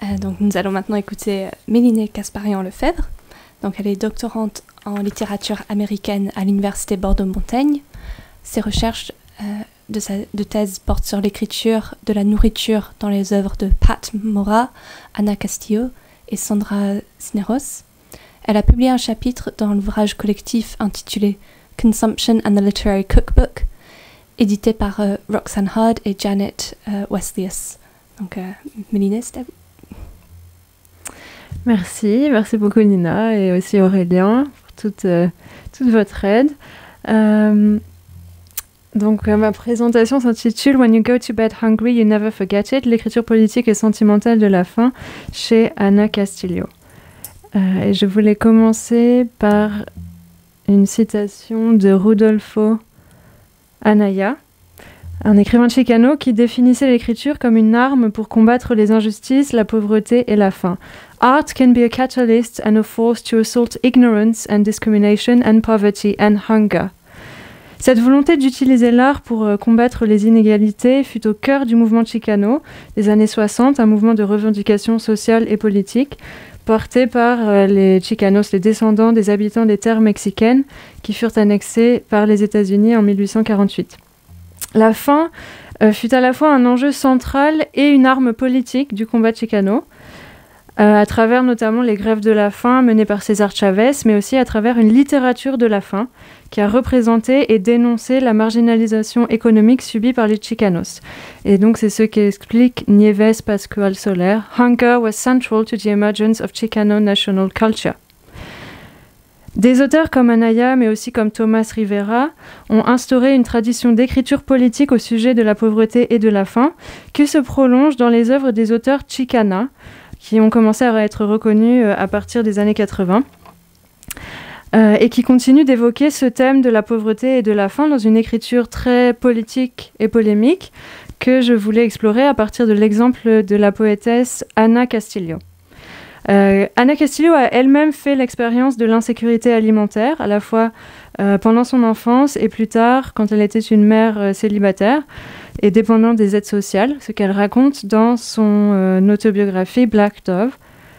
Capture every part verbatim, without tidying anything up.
Euh, donc nous allons maintenant écouter Mélinée Kasparian-Lefebvre. Donc elle est doctorante en littérature américaine à l'université Bordeaux-Montaigne. Ses recherches euh, de, sa, de thèse portent sur l'écriture de la nourriture dans les œuvres de Pat Mora, Ana Castillo et Sandra Cisneros. Elle a publié un chapitre dans l'ouvrage collectif intitulé Consumption and the Literary Cookbook, édité par euh, Roxanne Hard et Janet euh, Westlius. Donc, euh, Mélinée, c'est à vous. Merci, merci beaucoup Nina et aussi Aurélien pour toute, euh, toute votre aide. Euh, donc euh, ma présentation s'intitule When you go to bed hungry, you never forget it, l'écriture politique et sentimentale de la faim chez Ana Castillo. Euh, et je voulais commencer par une citation de Rudolfo Anaya, un écrivain chicano qui définissait l'écriture comme une arme pour combattre les injustices, la pauvreté et la faim. Art can be a catalyst and a force to assault ignorance and discrimination and poverty and hunger. Cette volonté d'utiliser l'art pour euh, combattre les inégalités fut au cœur du mouvement chicano des années soixante, un mouvement de revendication sociale et politique porté par euh, les Chicanos, les descendants des habitants des terres mexicaines qui furent annexés par les États-Unis en mille huit cent quarante-huit. La faim euh, fut à la fois un enjeu central et une arme politique du combat chicano, euh, à travers notamment les grèves de la faim menées par César Chavez, mais aussi à travers une littérature de la faim qui a représenté et dénoncé la marginalisation économique subie par les Chicanos. Et donc c'est ce qu'explique Nieves Pascual Soler. Hunger was central to the emergence of Chicano national culture. Des auteurs comme Anaya, mais aussi comme Thomas Rivera, ont instauré une tradition d'écriture politique au sujet de la pauvreté et de la faim, qui se prolonge dans les œuvres des auteurs chicanas, qui ont commencé à être reconnus à partir des années quatre-vingts, euh, et qui continuent d'évoquer ce thème de la pauvreté et de la faim dans une écriture très politique et polémique que je voulais explorer à partir de l'exemple de la poétesse Ana Castillo. Euh, Ana Castillo a elle-même fait l'expérience de l'insécurité alimentaire, à la fois euh, pendant son enfance et plus tard quand elle était une mère euh, célibataire et dépendante des aides sociales, ce qu'elle raconte dans son euh, autobiographie Black Dove,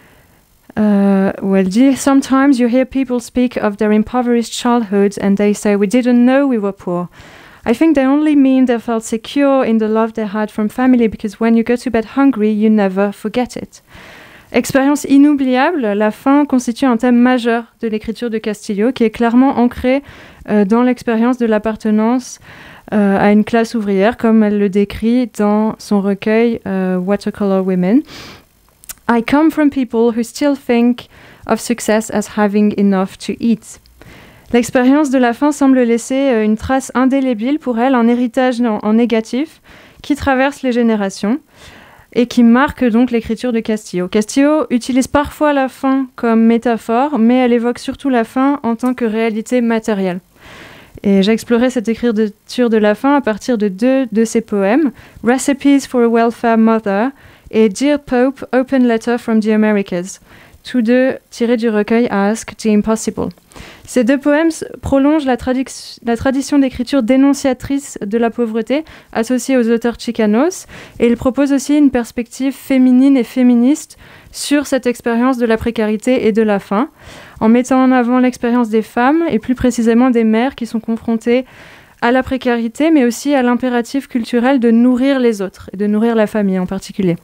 euh, où elle dit « Sometimes you hear people speak of their impoverished childhoods and they say we didn't know we were poor. I think they only mean they felt secure in the love they had from family because when you go to bed hungry, you never forget it. » Expérience inoubliable, la faim constitue un thème majeur de l'écriture de Castillo qui est clairement ancré euh, dans l'expérience de l'appartenance euh, à une classe ouvrière, comme elle le décrit dans son recueil euh, Watercolor Women. I come from people who still think of success as having enough to eat. L'expérience de la faim semble laisser euh, une trace indélébile pour elle, un héritage en, en négatif qui traverse les générations et qui marque donc l'écriture de Castillo. Castillo utilise parfois la faim comme métaphore, mais elle évoque surtout la faim en tant que réalité matérielle. Et j'ai exploré cette écriture de la faim à partir de deux de ses poèmes, Recipes for a Welfare Mother et Dear Pope, Open Letter from the Americas, tous deux tirés du recueil Ask the Impossible. Ces deux poèmes prolongent la, tradi- la tradition d'écriture dénonciatrice de la pauvreté associée aux auteurs chicanos et ils proposent aussi une perspective féminine et féministe sur cette expérience de la précarité et de la faim, en mettant en avant l'expérience des femmes et plus précisément des mères qui sont confrontées à la précarité mais aussi à l'impératif culturel de nourrir les autres et de nourrir la famille en particulier.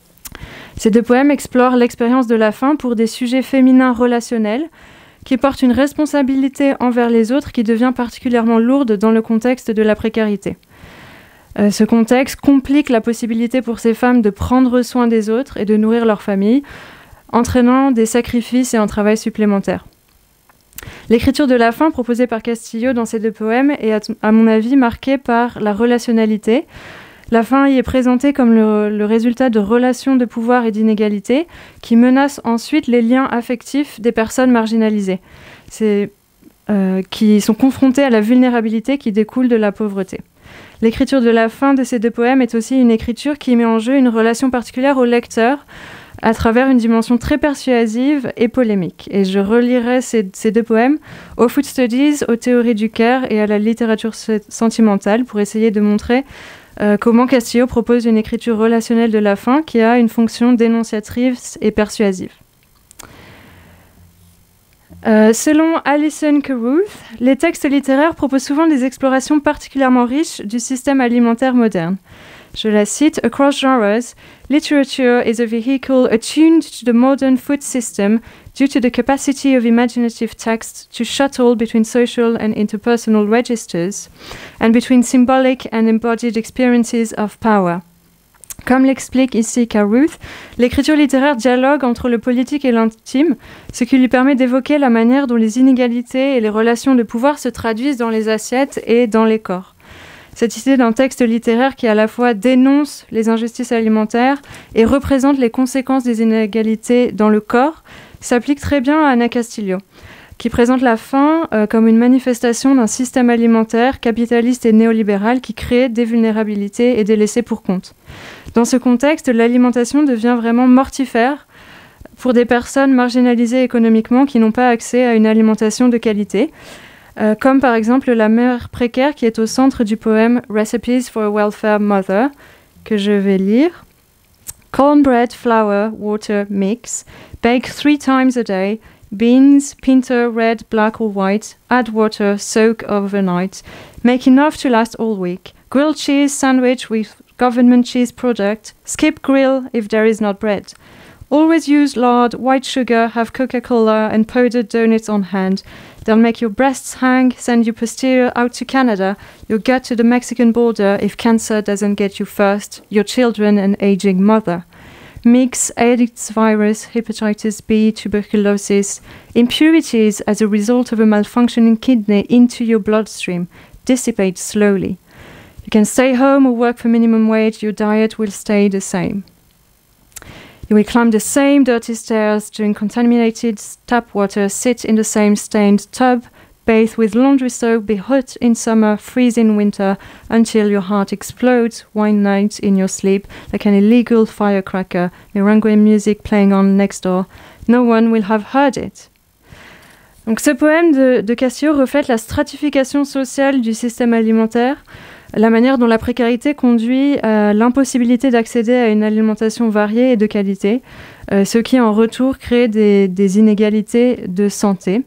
Ces deux poèmes explorent l'expérience de la faim pour des sujets féminins relationnels qui portent une responsabilité envers les autres qui devient particulièrement lourde dans le contexte de la précarité. Euh, ce contexte complique la possibilité pour ces femmes de prendre soin des autres et de nourrir leur famille, entraînant des sacrifices et un travail supplémentaire. L'écriture de la faim proposée par Castillo dans ces deux poèmes est, à, t- à mon avis, marquée par la relationnalité. La faim y est présentée comme le, le résultat de relations de pouvoir et d'inégalité qui menacent ensuite les liens affectifs des personnes marginalisées, C'est, euh, qui sont confrontées à la vulnérabilité qui découle de la pauvreté. L'écriture de la faim de ces deux poèmes est aussi une écriture qui met en jeu une relation particulière au lecteur à travers une dimension très persuasive et polémique. Et je relirai ces, ces deux poèmes aux food studies, aux théories du care et à la littérature sentimentale pour essayer de montrer euh, comment Castillo propose une écriture relationnelle de la faim qui a une fonction dénonciatrice et persuasive. Euh, selon Alison Carruth, les textes littéraires proposent souvent des explorations particulièrement riches du système alimentaire moderne. Je la cite, Across genres, literature is a vehicle attuned to the modern food system due to the capacity of imaginative text to shuttle between social and interpersonal registers and between symbolic and embodied experiences of power. Comme l'explique ici Carruth, l'écriture littéraire dialogue entre le politique et l'intime, ce qui lui permet d'évoquer la manière dont les inégalités et les relations de pouvoir se traduisent dans les assiettes et dans les corps. Cette idée d'un texte littéraire qui à la fois dénonce les injustices alimentaires et représente les conséquences des inégalités dans le corps s'applique très bien à Ana Castillo, qui présente la faim euh, comme une manifestation d'un système alimentaire capitaliste et néolibéral qui crée des vulnérabilités et des laissés pour compte. Dans ce contexte, l'alimentation devient vraiment mortifère pour des personnes marginalisées économiquement qui n'ont pas accès à une alimentation de qualité, euh, comme par exemple la mère précaire qui est au centre du poème Recipes for a Welfare Mother, que je vais lire. Cornbread, flour, water, mix, bake three times a day, beans, pinto, red, black or white, add water, soak overnight, make enough to last all week, grilled cheese sandwich with government cheese product, skip grill if there is not bread. Always use lard, white sugar, have Coca-Cola and powdered donuts on hand. They'll make your breasts hang, send you posterior out to Canada, your gut to the Mexican border if cancer doesn't get you first, your children an aging mother. Mix AIDS virus, hepatitis B, tuberculosis, impurities as a result of a malfunctioning kidney into your bloodstream. Dissipate slowly. You can stay home or work for minimum wage, your diet will stay the same. You will climb the same dirty stairs, drink contaminated tap water, sit in the same stained tub, bathe with laundry soap, be hot in summer, freeze in winter, until your heart explodes one night in your sleep like an illegal firecracker, merengue music playing on next door. No one will have heard it. Donc ce poème de, de Castillo reflète la stratification sociale du système alimentaire, la manière dont la précarité conduit à l'impossibilité d'accéder à une alimentation variée et de qualité, euh, ce qui en retour crée des, des inégalités de santé.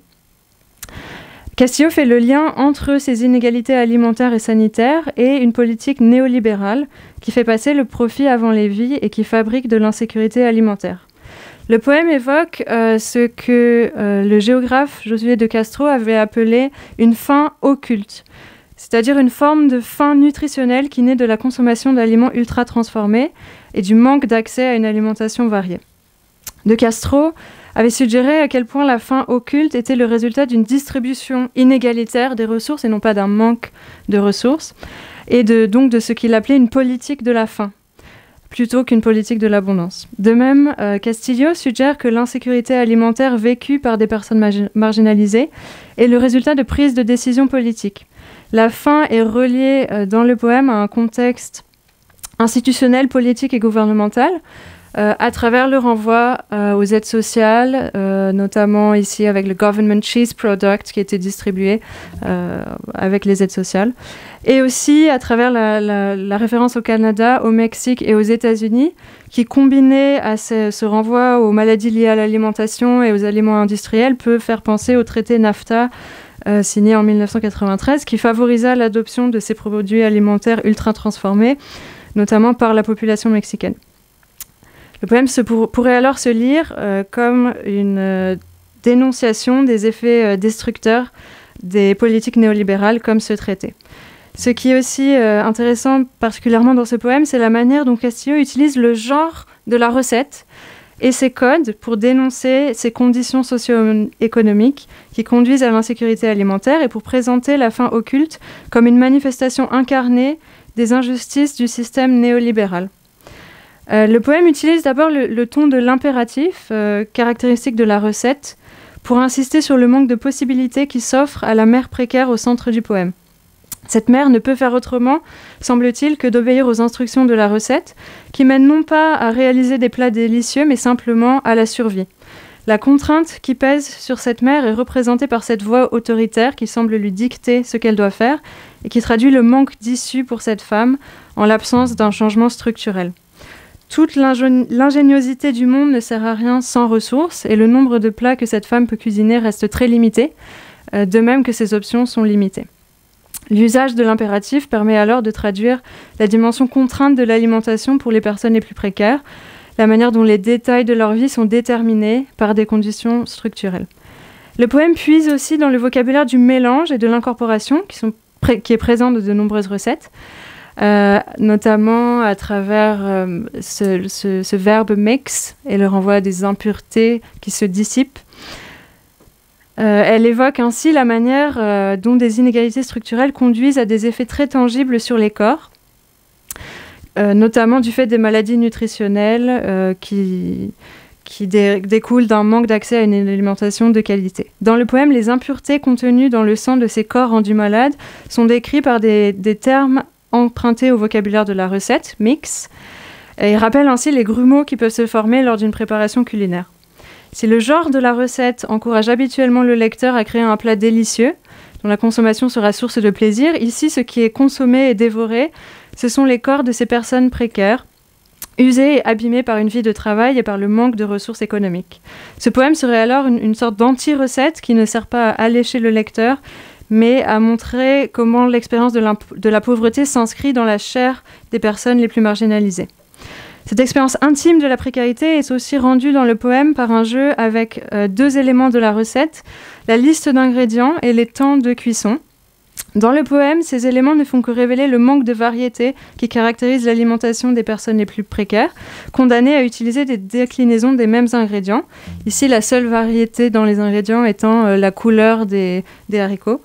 Castillo fait le lien entre ces inégalités alimentaires et sanitaires et une politique néolibérale qui fait passer le profit avant les vies et qui fabrique de l'insécurité alimentaire. Le poème évoque euh, ce que euh, le géographe Josué de Castro avait appelé une faim occulte, c'est-à-dire une forme de faim nutritionnelle qui naît de la consommation d'aliments ultra transformés et du manque d'accès à une alimentation variée. De Castro avait suggéré à quel point la faim occulte était le résultat d'une distribution inégalitaire des ressources et non pas d'un manque de ressources, et de, donc de ce qu'il appelait une politique de la faim, plutôt qu'une politique de l'abondance. De même, euh, Castillo suggère que l'insécurité alimentaire vécue par des personnes margi- marginalisées est le résultat de prises de décisions politiques. La faim est reliée euh, dans le poème à un contexte institutionnel, politique et gouvernemental, euh, à travers le renvoi euh, aux aides sociales, euh, notamment ici avec le Government Cheese Product qui était distribué euh, avec les aides sociales, et aussi à travers la, la, la référence au Canada, au Mexique et aux États-Unis, qui combiné à ce, ce renvoi aux maladies liées à l'alimentation et aux aliments industriels peut faire penser au traité NAFTA euh, signé en mille neuf cent quatre-vingt-treize, qui favorisa l'adoption de ces produits alimentaires ultra transformés, notamment par la population mexicaine. Le poème se pour, pourrait alors se lire euh, comme une euh, dénonciation des effets euh, destructeurs des politiques néolibérales comme ce traité. Ce qui est aussi euh, intéressant particulièrement dans ce poème, c'est la manière dont Castillo utilise le genre de la recette et ses codes pour dénoncer ces conditions socio-économiques qui conduisent à l'insécurité alimentaire et pour présenter la faim occulte comme une manifestation incarnée des injustices du système néolibéral. Euh, le poème utilise d'abord le, le ton de l'impératif, euh, caractéristique de la recette, pour insister sur le manque de possibilités qui s'offre à la mère précaire au centre du poème. Cette mère ne peut faire autrement, semble-t-il, que d'obéir aux instructions de la recette, qui mènent non pas à réaliser des plats délicieux, mais simplement à la survie. La contrainte qui pèse sur cette mère est représentée par cette voix autoritaire qui semble lui dicter ce qu'elle doit faire et qui traduit le manque d'issue pour cette femme en l'absence d'un changement structurel. Toute l'ingéniosité du monde ne sert à rien sans ressources et le nombre de plats que cette femme peut cuisiner reste très limité, euh, de même que ses options sont limitées. L'usage de l'impératif permet alors de traduire la dimension contrainte de l'alimentation pour les personnes les plus précaires, la manière dont les détails de leur vie sont déterminés par des conditions structurelles. Le poème puise aussi dans le vocabulaire du mélange et de l'incorporation qui, sont pré- qui est présent dans de nombreuses recettes, euh, notamment à travers euh, ce, ce, ce verbe mix et le renvoi à des impuretés qui se dissipent. Euh, elle évoque ainsi la manière euh, dont des inégalités structurelles conduisent à des effets très tangibles sur les corps, euh, notamment du fait des maladies nutritionnelles euh, qui, qui dé- découlent d'un manque d'accès à une alimentation de qualité. Dans le poème, les impuretés contenues dans le sang de ces corps rendus malades sont décrites par des, des termes empruntés au vocabulaire de la recette, mix, et rappellent ainsi les grumeaux qui peuvent se former lors d'une préparation culinaire. Si le genre de la recette encourage habituellement le lecteur à créer un plat délicieux, dont la consommation sera source de plaisir, ici, ce qui est consommé et dévoré, ce sont les corps de ces personnes précaires, usées et abîmées par une vie de travail et par le manque de ressources économiques. Ce poème serait alors une, une sorte d'anti-recette qui ne sert pas à allécher le lecteur, mais à montrer comment l'expérience de, de la pauvreté s'inscrit dans la chair des personnes les plus marginalisées. Cette expérience intime de la précarité est aussi rendue dans le poème par un jeu avec euh, deux éléments de la recette, la liste d'ingrédients et les temps de cuisson. Dans le poème, ces éléments ne font que révéler le manque de variété qui caractérise l'alimentation des personnes les plus précaires, condamnées à utiliser des déclinaisons des mêmes ingrédients. Ici, la seule variété dans les ingrédients étant euh, la couleur des, des haricots.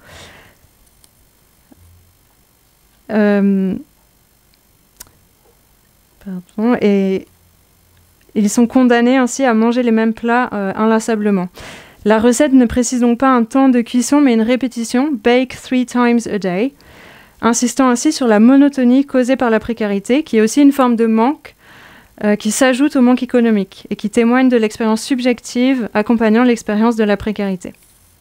Euh... Pardon, et ils sont condamnés ainsi à manger les mêmes plats euh, inlassablement. La recette ne précise donc pas un temps de cuisson, mais une répétition, bake three times a day, insistant ainsi sur la monotonie causée par la précarité, qui est aussi une forme de manque euh, qui s'ajoute au manque économique et qui témoigne de l'expérience subjective accompagnant l'expérience de la précarité.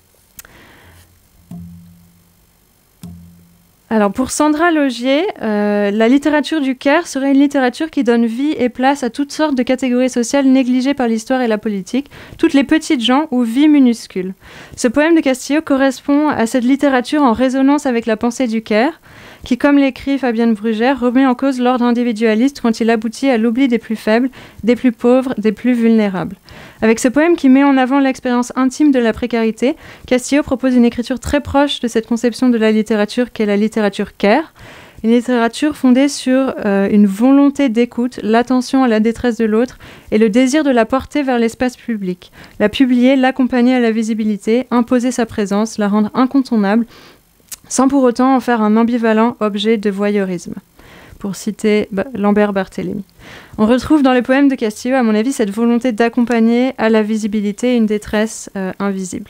Alors pour Sandra Logier, euh, la littérature du Caire serait une littérature qui donne vie et place à toutes sortes de catégories sociales négligées par l'histoire et la politique, toutes les petites gens ou vies minuscules. Ce poème de Castillo correspond à cette littérature en résonance avec la pensée du Caire, qui, comme l'écrit Fabienne Brugère, remet en cause l'ordre individualiste quand il aboutit à l'oubli des plus faibles, des plus pauvres, des plus vulnérables. Avec ce poème qui met en avant l'expérience intime de la précarité, Castillo propose une écriture très proche de cette conception de la littérature qu'est la littérature Caire, une littérature fondée sur euh, une volonté d'écoute, l'attention à la détresse de l'autre et le désir de la porter vers l'espace public, la publier, l'accompagner à la visibilité, imposer sa présence, la rendre incontournable, sans pour autant en faire un ambivalent objet de voyeurisme, pour citer bah, Lambert Barthélemy. On retrouve dans le poème de Castillo, à mon avis, cette volonté d'accompagner à la visibilité une détresse euh, invisible.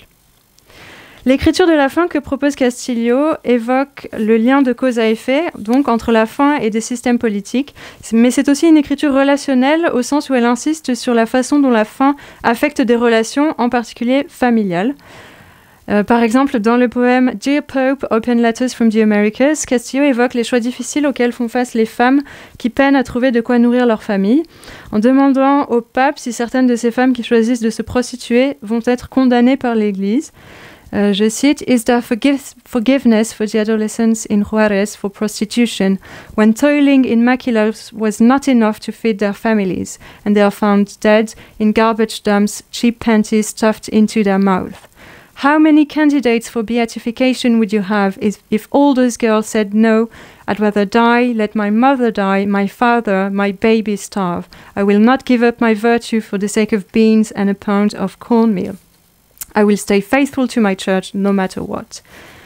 L'écriture de la faim que propose Castillo évoque le lien de cause à effet, donc entre la faim et des systèmes politiques, mais c'est aussi une écriture relationnelle au sens où elle insiste sur la façon dont la faim affecte des relations, en particulier familiales. Euh, par exemple, dans le poème « Dear Pope, Open Letters from the Americas », Castillo évoque les choix difficiles auxquels font face les femmes qui peinent à trouver de quoi nourrir leur famille, en demandant au pape si certaines de ces femmes qui choisissent de se prostituer vont être condamnées par l'Église. Euh, je cite, « Is there forgive- forgiveness for the adolescents in Juarez for prostitution, when toiling in maquilas was not enough to feed their families, and they are found dead in garbage dumps, cheap panties stuffed into their mouth? How many candidates for beatification would you have if, if all those girls said, no, I'd rather die, let my mother die, my father, my baby starve. I will not give up my virtue for the sake of beans and a pound of cornmeal. I will stay faithful to my church no matter what. »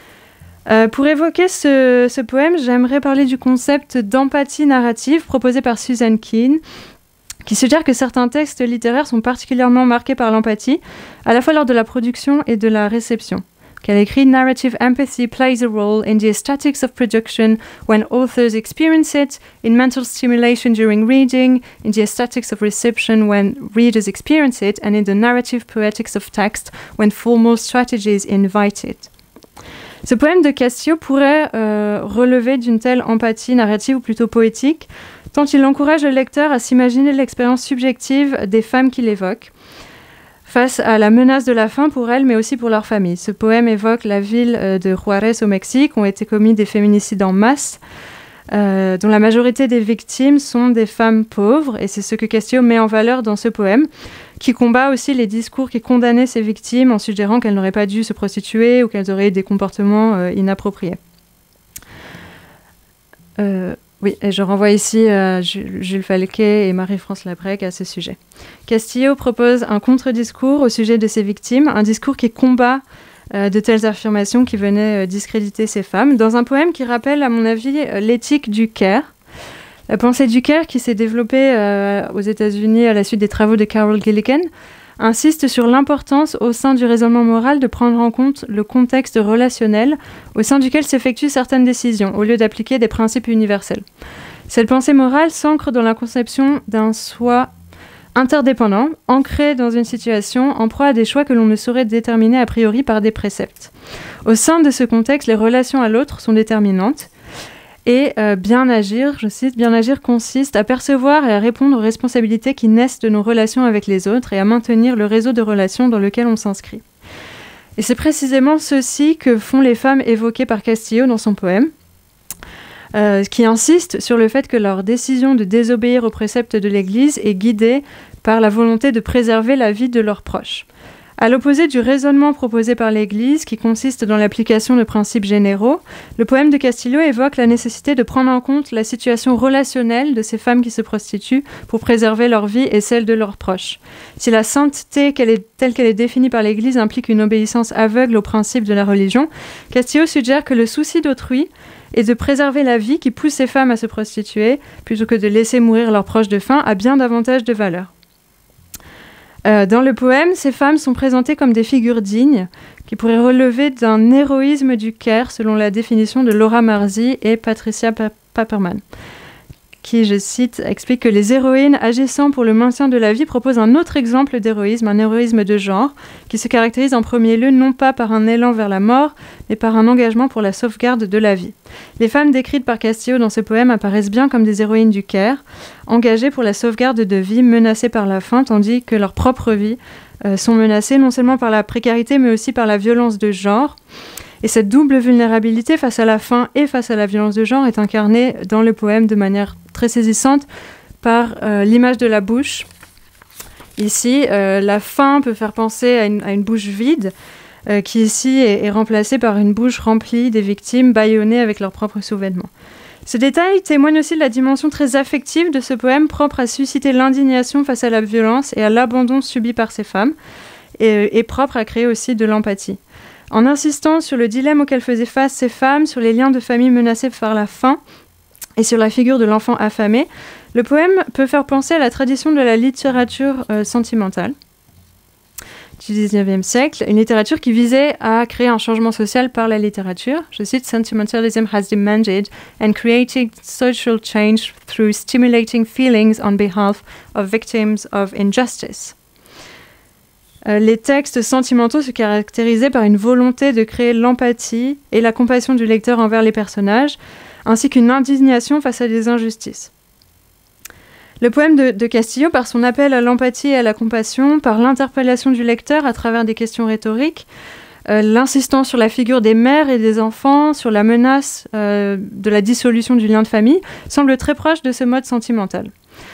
Euh, pour évoquer ce, ce poème, j'aimerais parler du concept d'empathie narrative proposé par Susan Keane, qui suggère que certains textes littéraires sont particulièrement marqués par l'empathie, à la fois lors de la production et de la réception. Qu'elle écrit « Narrative empathy plays a role in the aesthetics of production when authors experience it, in mental stimulation during reading, in the aesthetics of reception when readers experience it, and in the narrative poetics of text when formal strategies invite it. » Ce poème de Castillo pourrait euh, relever d'une telle empathie narrative ou plutôt poétique, tant il encourage le lecteur à s'imaginer l'expérience subjective des femmes qu'il évoque, face à la menace de la faim pour elles, mais aussi pour leur famille. Ce poème évoque la ville de Juárez au Mexique, où ont été commis des féminicides en masse, euh, dont la majorité des victimes sont des femmes pauvres, et c'est ce que Castillo met en valeur dans ce poème, qui combat aussi les discours qui condamnaient ces victimes en suggérant qu'elles n'auraient pas dû se prostituer ou qu'elles auraient eu des comportements euh, inappropriés. Euh, oui, et je renvoie ici à Jules Falquet et Marie-France Labrec à ce sujet. Castillo propose un contre-discours au sujet de ces victimes, un discours qui combat euh, de telles affirmations qui venaient euh, discréditer ces femmes, dans un poème qui rappelle, à mon avis, euh, l'éthique du care. La pensée du care, qui s'est développée euh, aux États-Unis à la suite des travaux de Carol Gilligan, insiste sur l'importance au sein du raisonnement moral de prendre en compte le contexte relationnel au sein duquel s'effectuent certaines décisions, au lieu d'appliquer des principes universels. Cette pensée morale s'ancre dans la conception d'un soi interdépendant, ancré dans une situation, en proie à des choix que l'on ne saurait déterminer a priori par des préceptes. Au sein de ce contexte, les relations à l'autre sont déterminantes. Et euh, bien agir, je cite, bien agir consiste à percevoir et à répondre aux responsabilités qui naissent de nos relations avec les autres et à maintenir le réseau de relations dans lequel on s'inscrit. Et c'est précisément ceci que font les femmes évoquées par Castillo dans son poème, euh, qui insiste sur le fait que leur décision de désobéir aux préceptes de l'Église est guidée par la volonté de préserver la vie de leurs proches. À l'opposé du raisonnement proposé par l'Église, qui consiste dans l'application de principes généraux, le poème de Castillo évoque la nécessité de prendre en compte la situation relationnelle de ces femmes qui se prostituent pour préserver leur vie et celle de leurs proches. Si la sainteté qu'elle est, telle qu'elle est définie par l'Église implique une obéissance aveugle aux principes de la religion, Castillo suggère que le souci d'autrui est de préserver la vie qui pousse ces femmes à se prostituer, plutôt que de laisser mourir leurs proches de faim, a bien davantage de valeur. Euh, dans le poème, ces femmes sont présentées comme des figures dignes qui pourraient relever d'un héroïsme du care selon la définition de Laura Marzi et Patricia Paperman, qui, je cite, explique que les héroïnes agissant pour le maintien de la vie proposent un autre exemple d'héroïsme, un héroïsme de genre, qui se caractérise en premier lieu non pas par un élan vers la mort, mais par un engagement pour la sauvegarde de la vie. Les femmes décrites par Castillo dans ce poème apparaissent bien comme des héroïnes du care, engagées pour la sauvegarde de vies menacées par la faim, tandis que leurs propres vies euh, sont menacées non seulement par la précarité, mais aussi par la violence de genre. Et cette double vulnérabilité face à la faim et face à la violence de genre est incarnée dans le poème de manière très saisissante par euh, l'image de la bouche. Ici, euh, la faim peut faire penser à une, à une bouche vide, euh, qui ici est, est remplacée par une bouche remplie des victimes bâillonnées avec leurs propres sous-vêtements. Ce détail témoigne aussi de la dimension très affective de ce poème, propre à susciter l'indignation face à la violence et à l'abandon subi par ces femmes, et, et propre à créer aussi de l'empathie. En insistant sur le dilemme auquel faisaient face ces femmes, sur les liens de famille menacés par la faim et sur la figure de l'enfant affamé, le poème peut faire penser à la tradition de la littérature euh, sentimentale du dix-neuvième siècle, une littérature qui visait à créer un changement social par la littérature. Je cite, « Sentimentalism has demanded and created social change through stimulating feelings on behalf of victims of injustice ». Euh, les textes sentimentaux se caractérisaient par une volonté de créer l'empathie et la compassion du lecteur envers les personnages, ainsi qu'une indignation face à des injustices. Le poème de, de Castillo, par son appel à l'empathie et à la compassion, par l'interpellation du lecteur à travers des questions rhétoriques, euh, l'insistance sur la figure des mères et des enfants, sur la menace euh, de la dissolution du lien de famille, semble très proche de ce mode sentimental.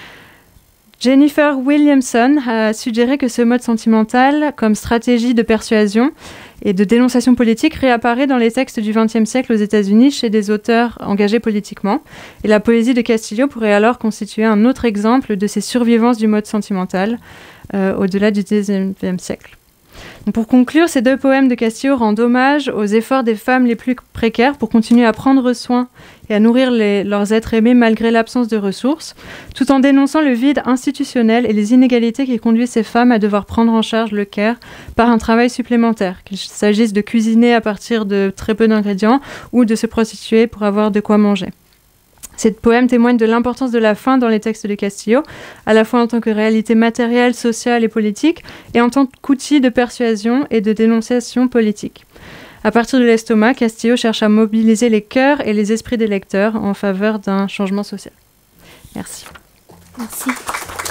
Jennifer Williamson a suggéré que ce mode sentimental, comme stratégie de persuasion et de dénonciation politique, réapparaît dans les textes du vingtième siècle aux États-Unis chez des auteurs engagés politiquement. Et la poésie de Castillo pourrait alors constituer un autre exemple de ces survivances du mode sentimental euh, au-delà du dix-neuvième siècle. Donc pour conclure, ces deux poèmes de Castillo rendent hommage aux efforts des femmes les plus précaires pour continuer à prendre soin et à nourrir les, leurs êtres aimés malgré l'absence de ressources, tout en dénonçant le vide institutionnel et les inégalités qui conduisent ces femmes à devoir prendre en charge le care par un travail supplémentaire, qu'il s'agisse de cuisiner à partir de très peu d'ingrédients ou de se prostituer pour avoir de quoi manger. Ces poèmes témoignent de l'importance de la faim dans les textes de Castillo, à la fois en tant que réalité matérielle, sociale et politique, et en tant qu'outil de persuasion et de dénonciation politique. À partir de l'estomac, Castillo cherche à mobiliser les cœurs et les esprits des lecteurs en faveur d'un changement social. Merci. Merci.